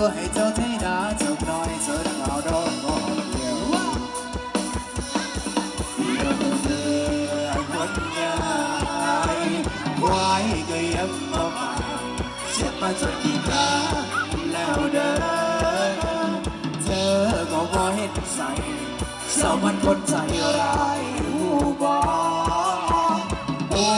ให้เจ้าเทดาจบน้อยเจอข่าวดอกก็เดียวเดี๋ยวเธอคนใหญ่ไว้ก็ยังมาฝากเจ็บมาจนกี่ครั้งแล้วเด้อเธอก็บ่เห็นใส่เจ้ามันคนใจร้ายรู้บ่โอ้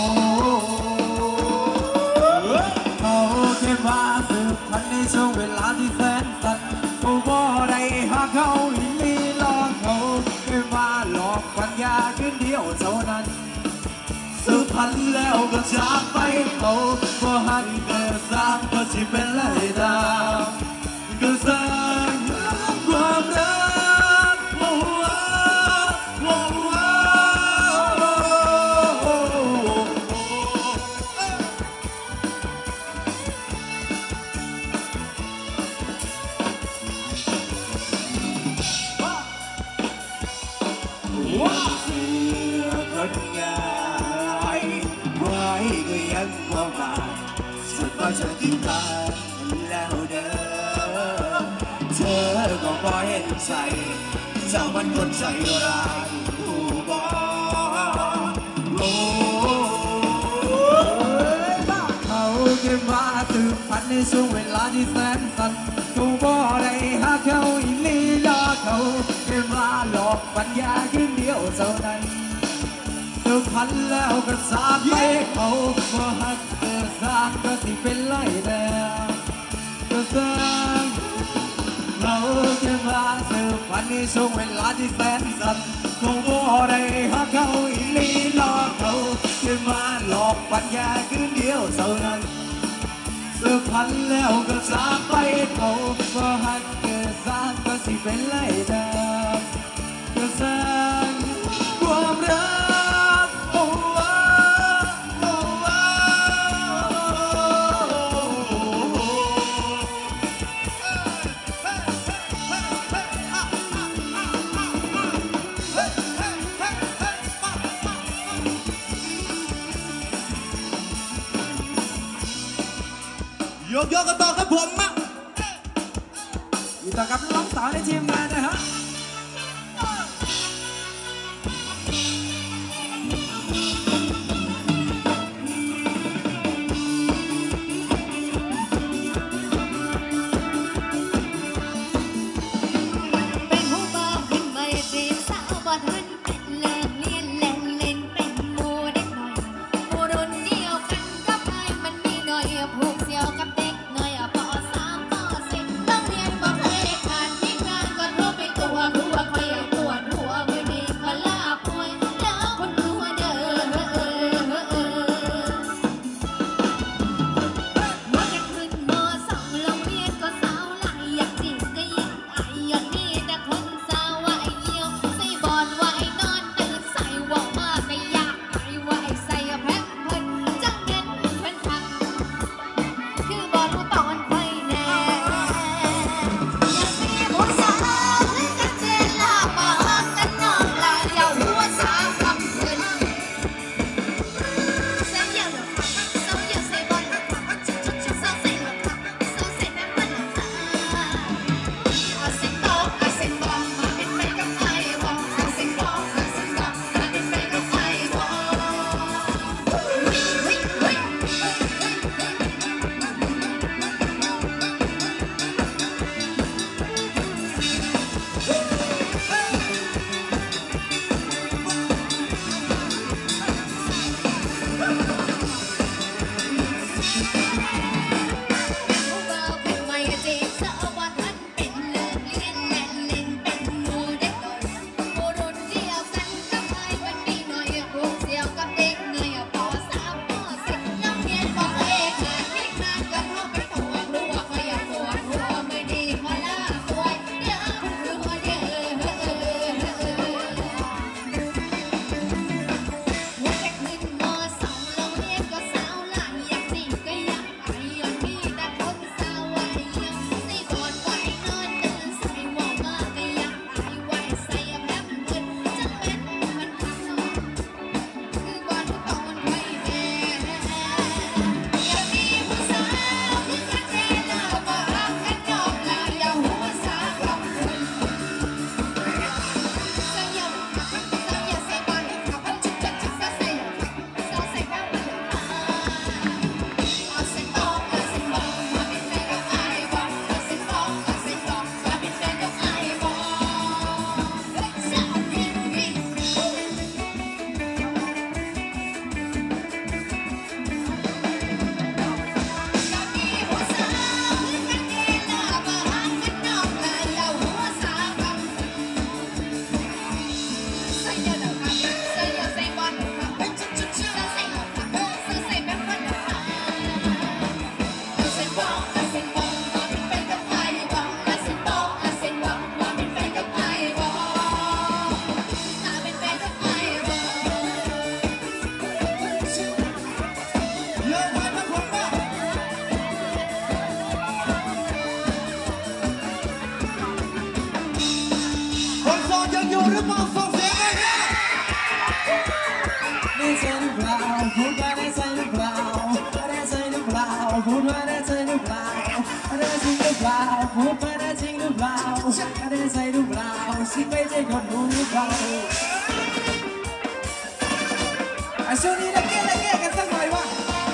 เขาแค่มาสืบพันในช่วงเวลาที่แสนสั้นกูบ่ได้หาเขาอีลีหลอกเขาแค่มาหลอกปัญญาคืนเดียวเท่านั้นสืบพันแล้วก็จากไปเขาบ่หันเกิดสร้างก็สิเป็นไรดาวก็สร้างความรักจะกินกันแล้วเด้อเธอก็บ่เห็นใจเจ้ามันคนใจร้ายผู้บ่โอ้เขาแค่มาสืบพันในช่วงเวลาที่แสนสั้นกูบ่ได้หาเขาอีลีลาเขาแค่มาหลอกปัญญาคืนเดียวเท่านั้นสืบพันแล้วก็สาบไปเขาบ่หักสร้างก็สิเป็นไรแล้วก็สร้างเราแค่มาสืบพันในช่วงเวลาที่แสนสั้นคงบ่ได้หาเขาอีลีหลอกเขาแค่มาหลอกปัญญาคืนเดียวเท่านั้นสืบพันแล้วก็สร้างไปเขาบ่หักเกิดสร้างก็สิเป็นไรแล้วก็สร้างความรักโยกกันต่อครับผมมาอยู่ต่อกับน้องสาวในทีมงานนะฮะผูกเสี่ยวกับเด็กหน่อยพอ3 พอ 10ต้องเรียนบอกเคยขาดที่งานก็อยู่หรือเปล่าส่งเสียงเลยเนี่ยได้ใจหรือเปล่าพูดว่าได้ใจหรือเปล่าได้ใจหรือเปล่าพูดว่าได้ใจหรือเปล่าได้จริงหรือเปล่าพูดว่าได้จริงหรือเปล่าได้ใจหรือเปล่าสิไม่ใช่คนรู้หรือเปล่าช่วงนี้เราแก้กันสักหน่อยวะ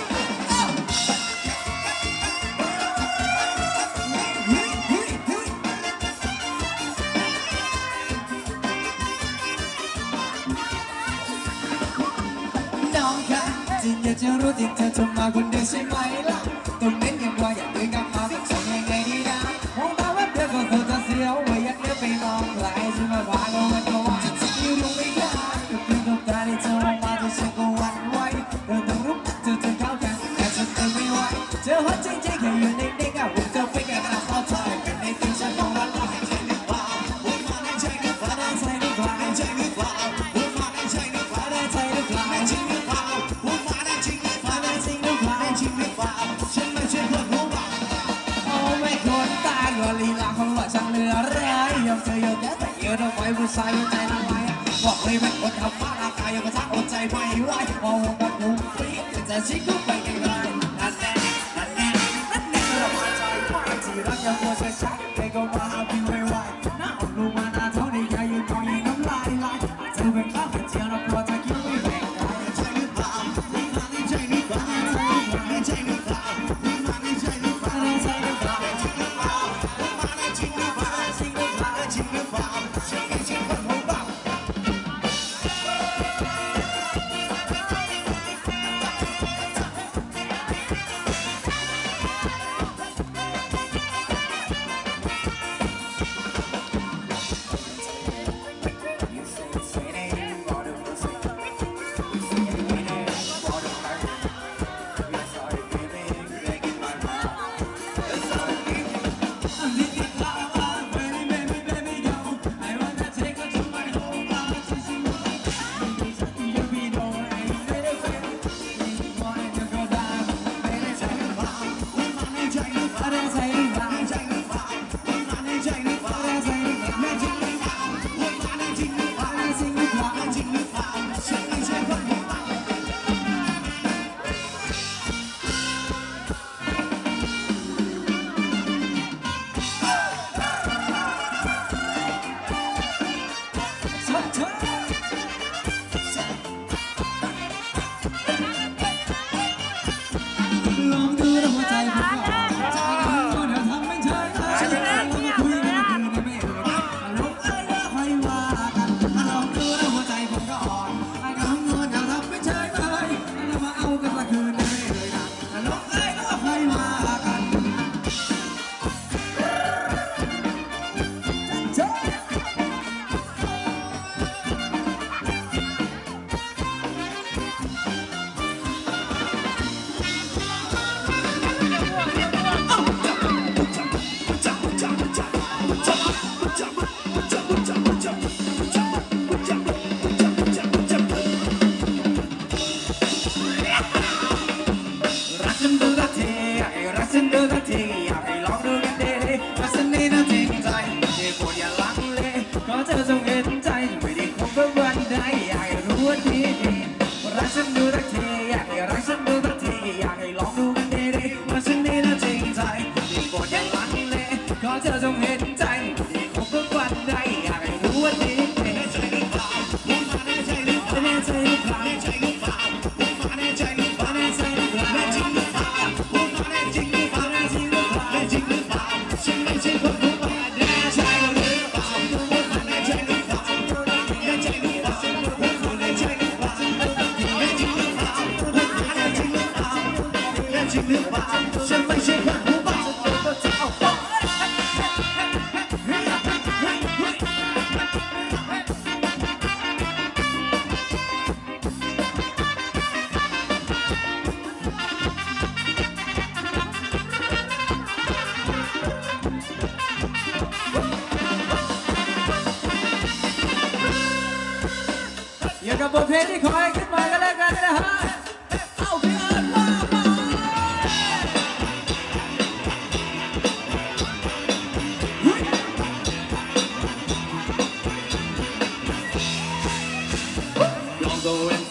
น้องค่ะจริงอยากจะรู้จริงเธอจะมาคนเดียวใช่ไหมล่ะต้องเน้นยังว่าอยากเดินกลับมาต้องทำยังไงดีนะมองตาแวบเดียวก็เธอจะเสียวไม่อยากเลี้ยวไปมองใครจะมาพาเราวันก็ว่าจะอยู่ตรงไม่ได้ก็เพียงกับตาที่เธอมองมาที่ฉันก็หวั่นไหวเธอต้องรู้เธอจะเข้ากันแต่ฉันเองไม่ไหวเธอหัวใจแค่อยู่ในเด็กอ่ะผมจะไปกันนะเข้าใจเป็นในที่ฉันต้องรักเราให้ใจหรือเปล่าพูดมาในใจหรือเปล่าได้ใจหรือเปล่าได้ใจหรือเปล่าพูดมาในใจหรือเปล่าได้ใจหรือเปล่าได้จริงหรือเปล่าพูดมาได้จริงหรือเปล่าได้จริงหรือเปล่าได้จริงหรือเปล่าฉันไม่ใช่คนรู้บ้าโอ้ไม่คนตายก็ลีลาของหล่อช่างเหลือร้ายยอมเธอยอมแย่แต่เยอะทำไมผู้ชายหัวใจทำไมบอกเลยเป็นคนทำฟ้าร่างกายยังกระชักอดใจไม่ไหวมองกันดูปี๊ดจะชิคก็ไปไกลๆนั่นแน่นั่นแน่นั่นแน่เรามาใจไม่ที่รักยังมัวจะชักใครก็มาหาพี่ไม่ไหวหน้าอดรูมาหน้าเท่านี้ใครยืนมองยิงน้ำลายไหลเธอเป็นข้าวเป็นเจียวเราพอจะคิดไม่แบ่งกันใจหรือเปล่ามีมาในใจหรือเปล่าในใจหรือเปล่ามีมาในใจหรือเปล่าในใจหรือเปล่าในใจหรือเปล่ามาในจริงหรือเปล่าจริงหรือเปล่าจริงหรือเปล่าฉันไม่ใช่คนหัวเบาลองดูนะหัวใจผมก็ใจก็เดี๋ยวทำเป็นเฉยแล้วมาคุยกันคืนนี้ไม่เอ่ยลงเอ้ยแล้วค่อยว่ากันลองดูนะหัวใจผมก็อ่อนลองดูเดี๋ยวทำเป็นเฉยเลยแล้วมาเอากันสักคืนนี้ไม่เอ่ยนะลงเอ้ยแล้วค่อยว่ากันรักฉันดูสักทีอยากให้รักฉันดูสักทีอยากให้ลองดูกันดีรักฉันนี่น่าจริงใจไม่โกรธอย่าลังเลขอเธอจงเห็นใจไม่ได้คบกับวันใดอยากให้รู้ว่าดีรักฉันดูสักทีอยากให้รักฉันดูสักทีอยากให้ลองดูกันดีรักฉันนี่น่าจริงใจไม่โกรธอย่าลังเลขอเธอจงเห็นใจไม่ได้คบกับวันใดอยากให้รู้ว่าดีแน่ใจหรือเปล่าพูดมาแน่ใจหรือเปล่าแน่ใจหรือเปล่าแน่ใจหรือเปล่าพูดมาแน่ใจหรือเปล่าแน่ใจหรือเปล่าแน่จริงหรือเปล่าพูดมาแน่จริงหรือเปล่าแน่จริงหรือเปล่าแน่จริงหรือเปล่าฉันไม่ใช่คนรู้ว่าแน่ใจหรือเปล่าพูดมาแน่ใจหรือเปล่าแน่ใจหรือเปล่าพูดมาแน่ใจหรือเปล่าแน่จริงหรือเปล่าพูดมาแน่จริงหรือเปล่าแน่จริงหรือเปล่าฉันไม่ใช่คนรู้ว่าอย่างกับบทเพลงที่คอยขึ้นมากันแล้วกันนะฮะเอาพี่เอิญว่ามา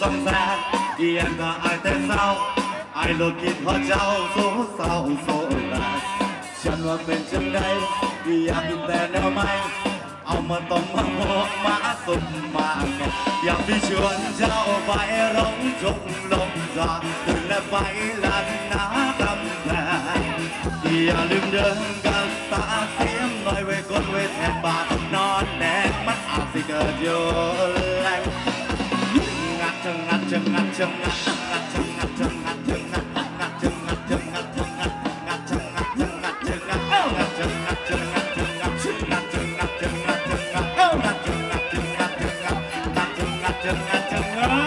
สองแสนยังก็อายแต่เศร้าอายโลดคิดพอเจ้าโซเศร้าโซแลฉันว่าเป็นจังใดอยากกินแต่แนวใหม่เอามาต้มมาหมกมาสุกมาแกะอยากที่ชวนเจ้าไปร้องจงลงจาตื่นและไปลันนาคำแพงอย่าลืมเดินกันตาเสียมหน่อยไว้กดไว้แทนบาทนอนแดงมันอาจสิเกิดโยแรงงัดจังงัดจังงัดจังงัดงัดจังงัดจังงัดจังงัดงัดจังงัดจังงัดจังงัดงัดจังงัดจังงัดจังงัดงัดจังงัดจังงัดจังงัดงัดจังงัดจังงัดจังงัดงัดจังงัดจังงัดจังงัดงัดจังงัดจังงัดจังงัด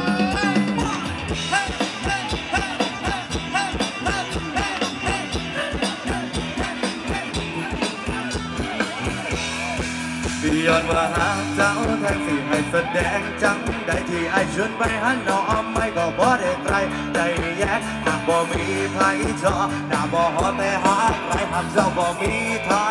ย้อนว่าหาเจ้าแทนสิให้แสดงจังได้ที่ไอชวนไปหาหนอไม่ก็บ่ได้ใครได้แยกหากบ่มีไผจอหน้าบ่ฮอแต่หาใครหากเจ้าบ่มีทา